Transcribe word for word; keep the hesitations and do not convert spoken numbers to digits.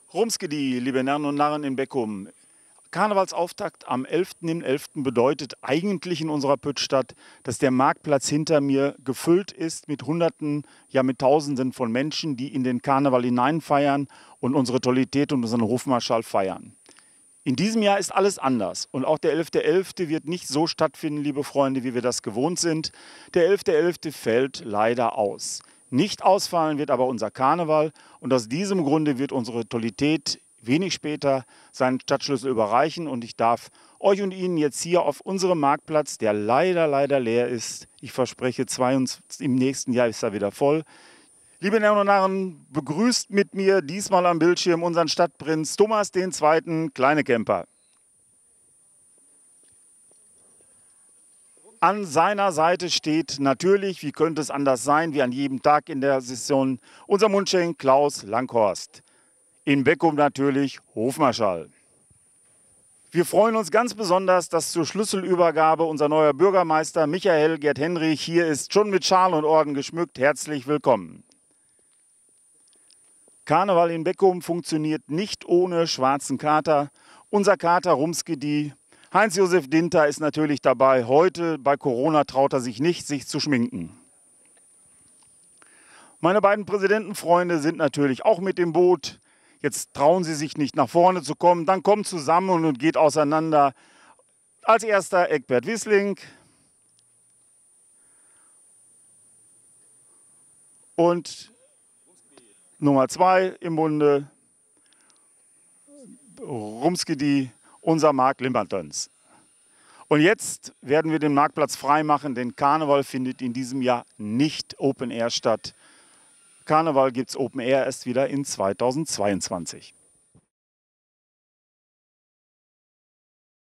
Rumskedi, liebe Narren und Narren in Beckum. Karnevalsauftakt am elften elften bedeutet eigentlich in unserer Püttstadt, dass der Marktplatz hinter mir gefüllt ist mit Hunderten, ja mit Tausenden von Menschen, die in den Karneval hineinfeiern und unsere Tollität und unseren Hofmarschall feiern. In diesem Jahr ist alles anders und auch der elfte elfte wird nicht so stattfinden, liebe Freunde, wie wir das gewohnt sind. Der elfte elfte fällt leider aus. Nicht ausfallen wird aber unser Karneval und aus diesem Grunde wird unsere Tollität wenig später seinen Stadtschlüssel überreichen und ich darf euch und Ihnen jetzt hier auf unserem Marktplatz, der leider, leider leer ist, ich verspreche, zweiundzwanzig, im nächsten Jahr ist er wieder voll. Liebe Narren und Narren, begrüßt mit mir diesmal am Bildschirm unseren Stadtprinz Thomas der Zweite. Kleinekemper. An seiner Seite steht natürlich, wie könnte es anders sein, wie an jedem Tag in der Session, unser Mundschenk Klaus Langhorst. In Beckum natürlich Hofmarschall. Wir freuen uns ganz besonders, dass zur Schlüsselübergabe unser neuer Bürgermeister Michael Gerd Henrich hier ist, schon mit Schal und Orden geschmückt. Herzlich willkommen. Karneval in Beckum funktioniert nicht ohne schwarzen Kater. Unser Kater Rumskedi, Heinz-Josef Dinter, ist natürlich dabei. Heute bei Corona traut er sich nicht, sich zu schminken. Meine beiden Präsidentenfreunde sind natürlich auch mit im Boot. Jetzt trauen sie sich nicht nach vorne zu kommen, dann kommt zusammen und geht auseinander. Als erster Eckbert Wissling und Nummer zwei im Bunde, Rumskedi, unser Marc Limmertons. Und jetzt werden wir den Marktplatz frei machen, denn Karneval findet in diesem Jahr nicht Open Air statt. Karneval gibt es Open Air erst wieder in zweitausendzweiundzwanzig.